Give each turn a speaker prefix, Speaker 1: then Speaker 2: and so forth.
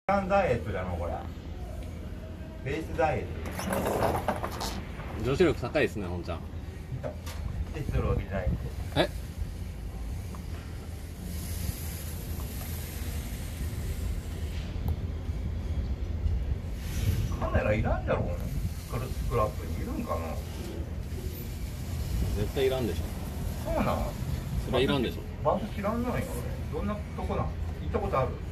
Speaker 1: ダイエットだなこれ。ベースダイエッ
Speaker 2: ト。女子力高いですね、本ちゃん。
Speaker 1: ってするわけじゃないんで。
Speaker 2: え？
Speaker 1: カメラいらんだろうね。スクラップにいるんかな。
Speaker 2: 絶対いらんでしょ。
Speaker 1: そうなん。
Speaker 2: それはいらんでしょ。
Speaker 1: 場所知らんのよ俺。どんなとこなん。行ったことある。